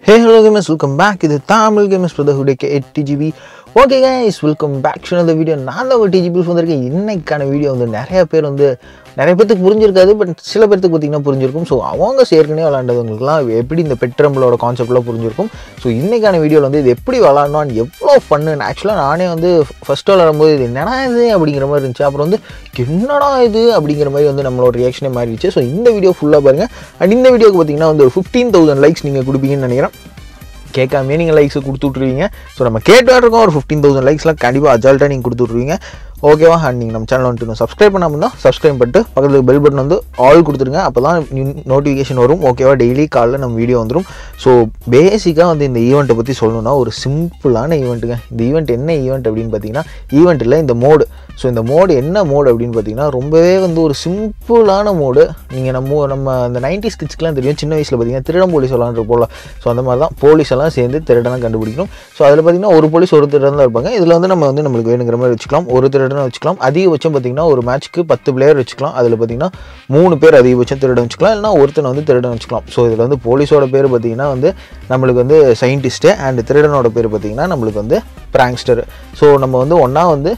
Hey hello gamers, welcome back to the Tamil Gamers Brotherhood TGB. Okay guys, welcome back to another video. நான் தான் TGB வந்திருக்கேன். இன்னைக்கான video வந்து நிறைய பேருக்கு புரிஞ்சிருக்காது, பட் சில பேருக்கு பார்த்தீங்கன்னா புரிஞ்சிருக்கும். ஸோ அவங்க ஏற்கனவே விளாண்டவங்களுக்குலாம் எப்படி இந்த பெட்ரம்பிளோட கான்செப்ட்லாம் புரிஞ்சிருக்கும். ஸோ இன்னைக்கான வீடியோவில் வந்து இது எப்படி விளாடணும், எவ்வளோ ஃபன்னு. ஆக்சுவலாக நானே வந்து ஃபஸ்ட்டு விளாடும்போது இது என்னடா இது அப்படிங்கிற மாதிரி இருந்துச்சு. அப்புறம் வந்து என்னடா இது அப்படிங்கிற மாதிரி வந்து நம்மளோட ரியாக்ஷனே மாறிடுச்சு. ஸோ இந்த வீடியோ ஃபுல்லாக பாருங்கள். அண்ட் இந்த வீடியோக்கு பார்த்தீங்கன்னா வந்து ஒரு 15,000 லைக்ஸ் நீங்கள் கொடுப்பீங்கன்னு நினைக்கிறேன். கேட்காமே நீங்கள் லைக்ஸ் கொடுத்து விட்ருவீங்க. ஸோ நம்ம கேட்டு இருக்கோம் ஒரு 15,000 லைக்ஸ்லாம் கண்டிப்பாக அஜால்ட்டாக நீங்கள் கொடுத்து விட்ருவீங்க. ஓகேவா? அண்ட் நீங்கள் நம்ம சேனல் வந்துட்டு சப்ஸ்கிரைப் பண்ணாமல் தான் சப்ஸ்கிரைப் பண்ணிட்டு பக்கத்தில் பெல் பட்டன் வந்து ஆல் கொடுத்துருங்க. அப்போ தான் நோட்டிஃபிகேஷன் வரும். ஓகேவா? டெய்லி காலையில் நம்ம வீடியோ வந்துடும். ஸோ பேசிக்காக வந்து இந்த ஈவெண்ட்டை பற்றி சொல்லணும்னா ஒரு சிம்பிளான ஈவெண்ட்டுங்க. இந்த ஈவெண்ட் என்ன ஈவெண்ட் அப்படின்னு பார்த்தீங்கன்னா, ஈவெண்ட்டில் இந்த மோடு. ஸோ இந்த மோடு என்ன மோடு அப்படின்னு பார்த்தீங்கன்னா, ரொம்பவே வந்து ஒரு சிம்பிளான மோடு. நீங்கள் நம்ம அந்த 90s கிட்ஸ்க்குலாம் தெரியும். சின்ன வயசில் பார்த்தீங்கன்னா திருடன் போலீஸ் விளாண்டு போகலாம். ஸோ அந்த மாதிரி தான் போலீஸ் எல்லாம் சேர்ந்து திருடனை கண்டுபிடிக்கணும். ஸோ அதில் பார்த்தீங்கன்னா ஒரு போலீஸ் ஒரு திருடன் தான் இருப்பாங்க. இதில் வந்து நம்ம வந்து நம்மளுக்கு வேணுங்கிற மாதிரி வச்சுக்கலாம். ஒரு திருடனை வச்சுக்கலாம். அதிகபட்சம் பார்த்தீங்கன்னா ஒரு மேட்ச்க்கு 10 பிளேயர் வச்சுக்கலாம். அதில் பார்த்தீங்கன்னா 3 பேர் அதிகபட்சம் திருடன் வச்சுக்கலாம், இல்லைனா ஒருத்தனை வந்து திருடன் வச்சுக்கலாம். ஸோ இதில் வந்து போலீஸோட பேர் பார்த்தீங்கன்னா வந்து நம்மளுக்கு வந்து சயின்டிஸ்ட்டு, அண்ட் திருடனோட பேர் பார்த்தீங்கன்னா நம்மளுக்கு வந்து பிராங்க்ஸ்டர். ஸோ நம்ம வந்து ஒன்றா வந்து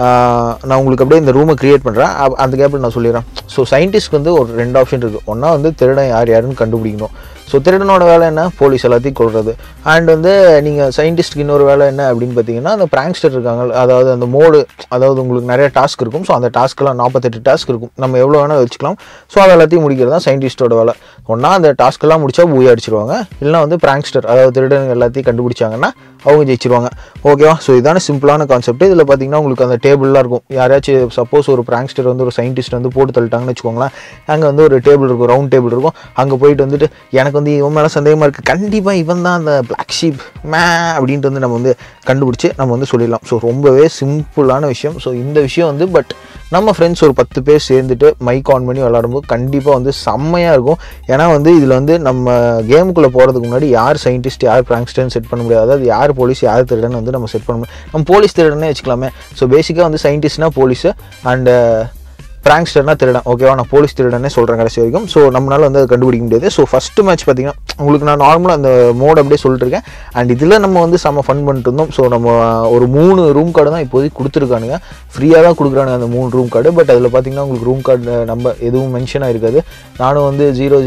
நான் உங்களுக்கு அப்படியே இந்த ரூமை க்ரியேட் பண்ணுறேன். அந்த கேப்பில் நான் சொல்லிடுறேன். ஸோ சயின்டிஸ்ட்க்கு வந்து ஒரு 2 ஆப்ஷன் இருக்குது. ஒன்றா வந்து திருடன் யாருன்னு கண்டுபிடிக்கணும். ஸோ திருடனோட வேலை என்ன? போலீஸ் எல்லாத்தையும் கொள்வது. அண்ட் வந்து நீங்கள் சயின்டிஸ்ட்டுக்கு இன்னொரு வேலை என்ன அப்படின்னு பார்த்தீங்கன்னா, அந்த பிராங்க்ஸ்டர் இருக்காங்க, அதாவது அந்த மோடு, அதாவது உங்களுக்கு நிறைய டாஸ்க் இருக்கும். ஸோ அந்த டாஸ்க்கெலாம் 48 டாஸ்க் இருக்கும். நம்ம எவ்வளோ வேணால் வச்சுக்கலாம். ஸோ அதை எல்லாத்தையும் முடிக்கிறது தான் சயின்டிஸ்ட்டோட வேலை. ஒன்றா அந்த டாஸ்க்கெல்லாம் முடிச்சா பூயா அடிச்சிருவாங்க, இல்லைனா வந்து பிராங்க்ஸ்டர் அதாவது திருடன் எல்லாத்தையும் கண்டுபிடிச்சாங்கன்னா அவங்க ஜெயிச்சிருவாங்க. ஓகேவா? ஸோ இதான சிம்பிளான கான்செப்ட். இதில் பார்த்தீங்கன்னா உங்களுக்கு அந்த டேபிள்லாம் இருக்கும். யாராச்சும் சப்போஸ் ஒரு பிராங்க்ஸ்டர் வந்து ஒரு சயின்டிஸ்ட் வந்து போட்டு தள்ளிட்டாங்கன்னு வச்சுக்கோங்களேன். அங்கே வந்து ஒரு டேபிள் இருக்கும், ரவுண்ட் டேபிள் இருக்கும். அங்கே போயிட்டு வந்துட்டு எனக்கு வந்து இவன் மேலே சந்தேகமாக இருக்குது, கண்டிப்பாக இவன் தான் அந்த பிளாக் ஷீப் மே அப்படின்ட்டு வந்து நம்ம வந்து கண்டுபிடிச்சி நம்ம வந்து சொல்லிடலாம். ஸோ ரொம்பவே சிம்பிளான விஷயம். ஸோ இந்த விஷயம் வந்து பட் நம்ம ஃப்ரெண்ட்ஸ் ஒரு 10 பேர் சேர்ந்துட்டு மைக் ஆன் பண்ணி விளாடும்போது கண்டிப்பாக வந்து செம்மையாக இருக்கும். ஏன்னா வந்து இதில் வந்து நம்ம கேமுக்குள்ளே போகிறதுக்கு முன்னாடி யார் சயின்டிஸ்ட் யார் பிராங்க்ஸ்டர்னு செட் பண்ண முடியாது. அதாவது யார் போலீஸ் யார் திருடன் வந்து நம்ம செட் பண்ண முடியும். நம்ம போலீஸ் திருடனே வச்சுக்கலாமே. ஸோ பேசிக்காக வந்து சயின்டிஸ்ட்னா போலீஸு அண்டு பிராங்க்ஸ்டர்னா திருடன். ஓகேவா? நான் போலீஸ் திருடனே சொல்கிறேன் கடைசி வரைக்கும். ஸோ நம்மளால் வந்து அதை கண்டுபிடிக்க முடியாது. ஸோ ஃபஸ்ட்டு மேட்ச் பார்த்தீங்கன்னா உங்களுக்கு நான் நார்மலாக அந்த மோட் அப்படியே சொல்லிட்டுருக்கேன். அண்ட் இதில் நம்ம வந்து செம்ம ஃபன் பண்ணிட்டு இருந்தோம். ஸோ நம்ம ஒரு 3 ரூம் கார்டு தான் இப்போதைக்கு கொடுத்துருக்கானுங்க. ஃப்ரீயாக தான் கொடுக்குறானுங்க அந்த 3 ரூம் கார்டு. பட் அதில் பார்த்தீங்கன்னா உங்களுக்கு ரூம் கார்டு நம்ம எதுவும் மென்ஷன் ஆகிருக்காது. நானும் வந்து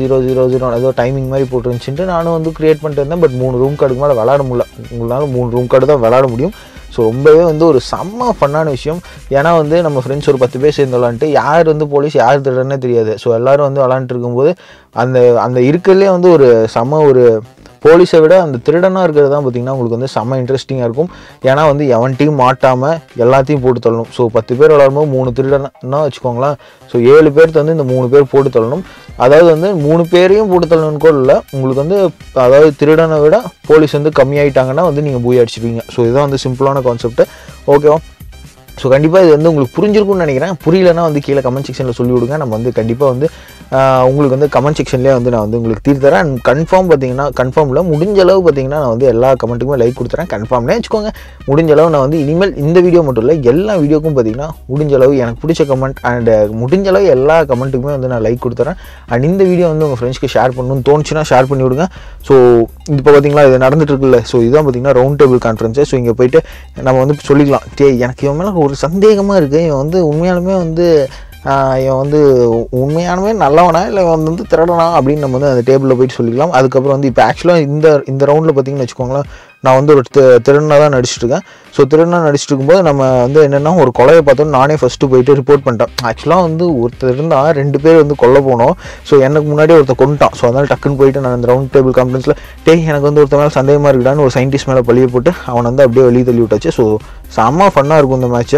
0000 ஏதோ டைமிங் மாதிரி போட்டுருந்துச்சுட்டு நானும் வந்து க்ரியேட் பண்ணிட்டு இருந்தேன். பட் 3 ரூம் கார்டுக்கு மேலே விளாட முடியல. உங்களால் 3 ரூம் கார்டு தான் விளாட முடியும். ஸோ ரொம்பவே வந்து ஒரு செம்ம ஃபன்னான விஷயம். ஏன்னா வந்து நம்ம ஃப்ரெண்ட்ஸ் ஒரு 10 பேர் சேர்ந்து விளாண்டுட்டு யார் வந்து போலீஸ் யார் திருடனே தெரியாது. ஸோ எல்லோரும் வந்து விளாண்டுட்டு இருக்கும்போது அந்த இருக்கிறதுலே வந்து ஒரு செம்ம ஒரு போலீஸை விட அந்த திருடனாக இருக்கிறது தான் பார்த்திங்கன்னா உங்களுக்கு வந்து செம்ம இன்ட்ரெஸ்டிங்காக இருக்கும். ஏன்னா வந்து எவன் டீம் மாட்டாமல் எல்லாத்தையும் போட்டு தள்ளணும். ஸோ 10 பேர் விளாடும்போது 3 திருடனா வச்சுக்கோங்களேன். ஸோ 7 பேர்த்து வந்து இந்த 3 பேர் போட்டு தள்ளணும். அதாவது வந்து 3 பேரையும் போட்டு தள்ளணும்னு கூட இல்லை. உங்களுக்கு வந்து அதாவது திருடனை விட போலீஸ் வந்து கம்மியாயிட்டாங்கன்னா வந்து நீங்கள் பூய் அடிச்சிருவீங்க. ஸோ இதுதான் வந்து சிம்பிளான கான்செப்ட்டு. ஓகேவா? ஸோ கண்டிப்பாக இது வந்து உங்களுக்கு புரிஞ்சிருக்கும்னு நினைக்கிறேன். புரியலன்னா வந்து கீழே கமெண்ட் செக்ஷனில் சொல்லி விடுங்க. நம்ம வந்து கண்டிப்பாக வந்து உங்களுக்கு வந்து கமெண்ட் செக்ஷன்லேயே வந்து நான் வந்து உங்களுக்கு தீர்த்தரேன். அண்ட் கன்ஃபார்ம் பார்த்தீங்கன்னா கன்ஃபார்மில் முடிஞ்ச அளவு பார்த்தீங்கன்னா நான் வந்து எல்லா கமெண்ட்டுக்குமே லைக் கொடுத்துறேன். கன்ஃபார்ம்னே வச்சுக்கோங்க. முடிஞ்ச அளவு நான் வந்து இனிமேல் இந்த வீடியோ மட்டும் இல்லை எல்லா வீடியோக்கும் பார்த்தீங்கன்னா முடிஞ்ச அளவு எனக்கு பிடிச்ச கமெண்ட் அண்ட் முடிஞ்ச அளவு எல்லா கமெண்ட்டுக்குமே வந்து நான் லைக் கொடுத்துறேன். அண்ட் இந்த வீடியோ வந்து உங்கள் ஃப்ரெண்ட்ஸ்க்கு ஷேர் பண்ணணும்னு தோணுச்சுன்னா ஷேர் பண்ணி விடுங்க. ஸோ இப்போ பார்த்தீங்களா இது நடந்துட்டு இருக்குல்ல. ஸோ இதுதான் பார்த்தீங்கன்னா ரவுண்ட் டேபிள் கான்ஃபரன்ஸு. ஸோ இங்கே போயிட்டு நம்ம வந்து சொல்லிக்கலாம், எனக்கு இவன் மேலே ஒரு சந்தேகமாக இருக்குது, இவன் வந்து உண்மையாலுமே வந்து இவன் வந்து உண்மையானவே நல்லவனா இல்லை இவன் வந்து திருடனா அப்படின்னு நம்ம வந்து அந்த டேபிளில் போயிட்டு சொல்லிக்கலாம். அதுக்கப்புறம் வந்து இப்போ ஆக்சுவலாக இந்த ரவுண்டில் பார்த்தீங்கன்னு வச்சுக்கோங்களேன், நான் வந்து ஒரு திருடனாக தான் நடிச்சிட்ருக்கேன். ஸோ திருடனாக நடிச்சிட்டு இருக்கும்போது நம்ம வந்து என்னென்னா ஒரு கொலையை பார்த்தோன்னு நானே ஃபஸ்ட்டு போயிட்டு ரிப்போர்ட் பண்ணிட்டேன். ஆக்சுவலாக வந்து ஒருத்தர் இருந்தால் 2 பேர் வந்து கொல்ல போனோம். ஸோ எனக்கு முன்னாடியே ஒருத்தர் கொண்டுட்டான். ஸோ அதனால் டக்குன்னு போயிட்டு நான் அந்த ரவுண்ட் டேபிள் கான்ஃபரன்ஸில் எனக்கு வந்து ஒருத்தர் மேலே சந்தேகமாக இருக்குடான்னு ஒரு சயின்டிஸ்ட் மேலே பழிய போட்டு அவனை வந்து அப்படியே வெளியே தள்ளி விட்டாச்சு. ஸோ செம்ம ஃபன்னாக இருக்கும் இந்த மேட்ச்சு.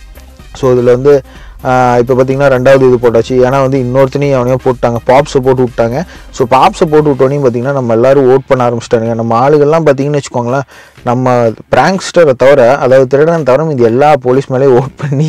ஸோ இதில் வந்து இப்போ பார்த்தீங்கன்னா 2வது இது போட்டாச்சு. ஏன்னா வந்து இன்னொருத்தனையும் அவனையும் போட்டாங்க, பாப்ஸை போட்டு விட்டாங்க. ஸோ பாப்ஸை போட்டு விட்டோனையும் பார்த்தீங்கன்னா நம்ம எல்லோரும் ஓட் பண்ண ஆரம்பிச்சிட்டாங்க. நம்ம ஆளுகள்லாம் பார்த்தீங்கன்னு வச்சுக்கோங்களேன், நம்ம பிராங்க்ஸ்டரை தவிர அதாவது திருடனை தவிர இது எல்லா போலீஸ் மேலேயும் ஓட் பண்ணி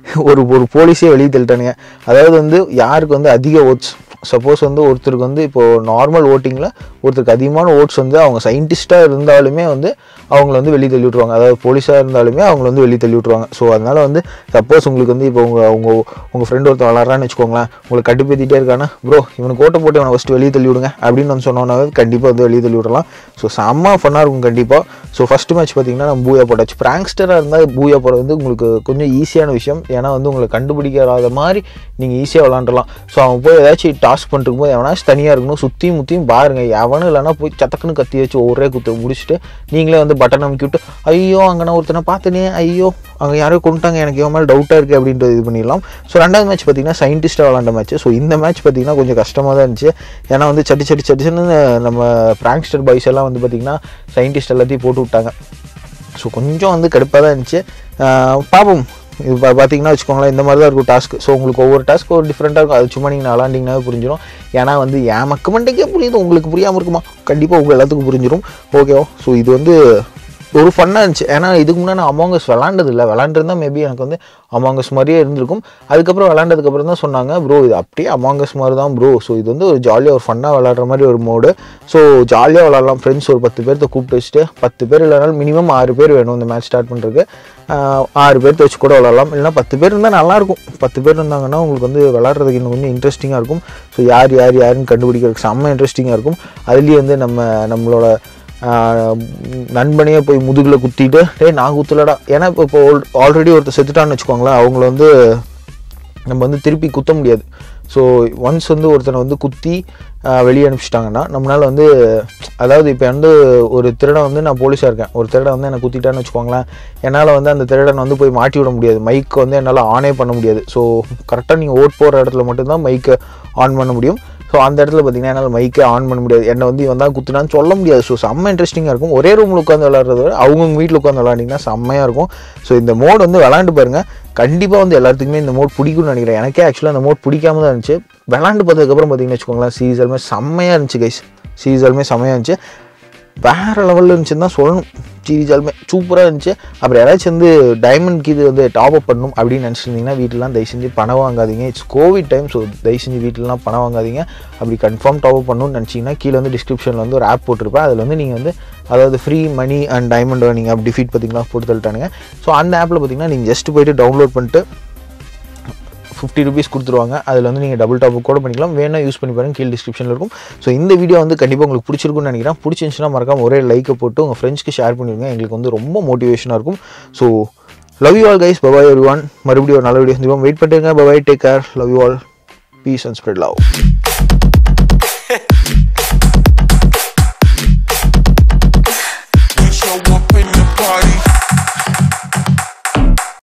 ஒரு போலீஸே வெளியே தள்ளிட்டானுங்க. அதாவது வந்து யாருக்கு வந்து அதிக ஓட்ஸ், சப்போஸ் வந்து ஒருத்தருக்கு வந்து இப்போது நார்மல் ஓட்டிங்கில் ஒருத்தருக்கு அதிகமான ஓட்ஸ் வந்து அவங்க சயின்டிஸ்ட்டாக இருந்தாலுமே வந்து அவங்கள வந்து வெளியே தள்ளி விட்ருவாங்க. அதாவது போலீஸாக இருந்தாலுமே அவங்கள வந்து வெளியே தள்ளி விட்ருவாங்க. ஸோ அதனால் வந்து சப்போஸ் உங்களுக்கு வந்து இப்போ உங்கள் ஃப்ரெண்ட் ஒருத்தர் விளாட்றான்னு வச்சுக்கோங்களேன், உங்களை கட்டுப்பேற்றிட்டே இருக்கானா, ப்ரோ இவனுக்கு ஓட்ட போட்டு இவனை ஃபஸ்ட்டு வெளியே தள்ளி விடுங்க அப்படின்னு வந்து சொன்னோன்னா கண்டிப்பாக வந்து வெளியே தள்ளி விடலாம். ஸோ செம்ம ஃபன்னாக இருக்கும் கண்டிப்பாக. ஸோ ஃபஸ்ட்டு மேட்ச் பார்த்தீங்கன்னா நம்ம பூயா போட்டாச்சு. ப்ராங்க்ஸ்டராக இருந்தால் பூயா போடுறது வந்து உங்களுக்கு கொஞ்சம் ஈஸியான விஷயம். ஏன்னா வந்து உங்களை கண்டுபிடிக்காத மாதிரி நீங்கள் ஈஸியாக விளாண்டுலாம். ஸோ அவன் போய் ஏதாச்சும் டாஸ்க் பண்ணிருக்கும் போது எவனாச்சும் தனியாக இருக்கணும், சுற்றியும் முற்றியும் பாருங்கள், எவனும் இல்லைனா போய் சத்தக்குன்னு கத்தி வச்சு ஒரே குத்து முடிச்சுட்டு நீங்களே வந்து பட்டன் அமைக்கி விட்டு ஐயோ அங்கே நான் ஒருத்தனை பார்த்தனே, ஐயோ அங்கே யாரோ கொண்டுட்டாங்க, எனக்கு எவ்வளோ மேலே டவுட்டாக இருக்குது அப்படின்றது இது பண்ணிடலாம். ஸோ ரெண்டாவது மேட்ச் பார்த்தீங்கன்னா சயின்டிஸ்ட்டாக விளாண்ட மேட்ச். ஸோ இந்த மேட்ச் பார்த்தீங்கன்னா கொஞ்சம் கஷ்டமாக தான் இருந்துச்சு. ஏன்னா வந்து சட்டுன்னு நம்ம பிராங்க்ஸ்டர் பாய்ஸ் எல்லாம் வந்து பார்த்திங்கன்னா சயின்டிஸ்ட் எல்லாத்தையும் போட்டு விட்டாங்க. ஸோ கொஞ்சம் வந்து கடுப்பாக தான் இருந்துச்சு. பாப்போம். இது பார்த்தீங்கன்னா வச்சுக்கோங்களேன், இந்த மாதிரி தான் இருக்கும் டாஸ்க். ஸோ உங்களுக்கு ஒவ்வொரு டாஸ்க் ஒரு டிஃப்ரெண்ட்டாக இருக்கும். அது சும்மா நீங்கள் விளாண்டிங்கனாவே புரிஞ்சிடும். ஏன்னா வந்து என் மண்டேக்கே புரியுது, உங்களுக்கு புரியாமல் இருக்குமா? கண்டிப்பாக உங்கள் எல்லாத்துக்கும் புரிஞ்சிடும். ஓகேவா? ஸோ இது வந்து ஒரு ஃபன்னாக இருந்துச்சு. ஏன்னா இதுக்கு முன்னாடி நான் அமாங் அஸ் விளாண்டுருந்தால் மேபி எனக்கு வந்து அமாங் அஸ் மாதிரியே இருந்திருக்கும். அதுக்கப்புறம் விளாண்டதுக்கப்புறம் தான் சொன்னாங்க, ப்ரோ இது அப்படியே அமாங் அஸ் மாதிரி தான் ப்ரோ. ஸோ இது வந்து ஒரு ஜாலியாக ஒரு ஃபன்னாக விளாட்ற மாதிரி ஒரு மோடு. ஸோ ஜாலியாக விளாட்லாம். ஃப்ரெண்ட்ஸ் ஒரு 10 பேர்த்த கூப்பிட்டு வச்சுட்டு, 10 பேர் இல்லைனாலும் மினிமம் 6 பேர் வேணும் இந்த மேட்ச் ஸ்டார்ட் பண்ணுறதுக்கு. 6 பேர்த்த வச்சு கூட விளாட்லாம். இல்லைனா 10 பேர் இருந்தால் நல்லாயிருக்கும். 10 பேர் இருந்தாங்கன்னா உங்களுக்கு வந்து விளாட்றதுக்கு இன்னும் கொஞ்சம் இன்ட்ரெஸ்டிங்காக இருக்கும். ஸோ யாருன்னு கண்டுபிடிக்கிறதுக்கு செம்ம இன்ட்ரெஸ்டிங்காக இருக்கும். அதுலேயே வந்து நம்மளோட நண்பனையே போய் முதுகில் குத்திட்டு நான் குத்தலடா. ஏன்னா இப்போ ஆல்ரெடி ஒருத்தர் செத்துட்டான்னு வச்சுக்கோங்களேன், அவங்கள வந்து நம்ம வந்து திருப்பி குத்த முடியாது. ஸோ ஒன்ஸ் வந்து ஒருத்தனை வந்து குத்தி வெளியே அனுப்பிச்சிட்டாங்கன்னா நம்மளால் வந்து, அதாவது இப்போ வந்து ஒரு திருடன் வந்து நான் போலீஸாக இருக்கேன், ஒரு திருடன் வந்து என்னை குத்திட்டான்னு வச்சுக்கோங்களேன், என்னால் வந்து அந்த திருடன் வந்து போய் மாட்டி விட முடியாது. மைக்கு வந்து என்னால் ஆனே பண்ண முடியாது. ஸோ கரெக்டாக நீங்கள் ஓட் போகிற இடத்துல மட்டும்தான் மைக்கை ஆன் பண்ண முடியும். ஸோ அந்த இடத்துல பார்த்தீங்கன்னா என்னால் மைக்கே ஆன் பண்ண முடியாது. என்னை வந்து இவன் தான் குத்துனான்னு சொல்ல முடியாது. ஸோ செம்ம இன்ட்ரெஸ்டிங்காக இருக்கும். ஒரே ரூமில் உட்காந்து விளாட்றத விட அவங்கவுங்க வீட்டில் உட்காந்து விளாண்டிங்கன்னா செம்மையாக இருக்கும். ஸோ இந்த மோட் வந்து விளாண்டு பாருங்கள். கண்டிப்பாக வந்து எல்லாத்துக்குமே இந்த மோட் பிடிக்கும்னு நினைக்கிறேன். எனக்கே ஆக்சுவலாக அந்த மோட் பிடிக்காம தான் இருந்துச்சு. விளாண்டு பார்த்ததுக்கப்புறம் பார்த்தீங்கன்னு வச்சுக்கோங்களேன், சீசனுமே செம்மையாக இருந்துச்சு கைஸ். சீசனுமே செம்மையாக இருந்துச்சு. வேறு லெவலில் இருந்துச்சுன்னு தான் சொல்லணும். சீரிஸாலுமே சூப்பராக இருந்துச்சு. அப்புறம் யாராச்சும் வந்து டைமண்ட்க்கு இது வந்து டாப் அப் பண்ணணும் அப்படின்னு நினச்சிருந்தீங்கன்னா வீட்டிலலாம் தயவு செஞ்சு பணம் வாங்காதீங்க. It's Covid time. ஸோ தயவு செஞ்சு வீட்டிலலாம் பணம் வாங்காதீங்க. அப்படி கன்ஃபார்ம் டாப் அப் பண்ணணும்னு நினச்சிங்கன்னா கீழே வந்து டிஸ்கிரிப்ஷனில் வந்து ஒரு ஆப் போட்டிருப்பேன். அதில் வந்து நீங்கள் வந்து அதாவது ஃப்ரீ மணி அண்ட் டைமண்ட் நீங்கள் அப்படி டிஃபீட் பார்த்தீங்களா போட்டு தள்ளிட்டானுங்க. ஸோ அந்த ஆப்பில் பார்த்தீங்கன்னா நீங்கள் ஜஸ்ட் போய்ட்டு டவுன்லோட் பண்ணிட்டு 50 rupees கொடுத்துருவாங்க. அதில் வந்து நீங்கள் டபுள் டாப் கூட பண்ணிக்கலாம். வேணா யூஸ் பண்ணி பாருங்கள், கீழே டிஸ்கிரிப்ஷனில் இருக்கும். ஸோ இந்த வீடியோ வந்து கண்டிப்பாக உங்களுக்கு பிடிச்சிருக்குன்னு நினைக்கிறேன். பிடிச்சிருந்துச்சுன்னா மறக்காம ஒரே லைக்கை போட்டு உங்கள் ஃப்ரெண்ட்ஸ்க்கு ஷேர் பண்ணிடுங்க. எங்களுக்கு வந்து ரொம்ப மோட்டிவேஷனாக இருக்கும். So love you all guys. Bye bye everyone. மறுபடியும் ஒரு நல்ல வீடியோ வெயிட் பண்ணிட்டுங்க. Bye bye, take care, love you all, peace and spread love.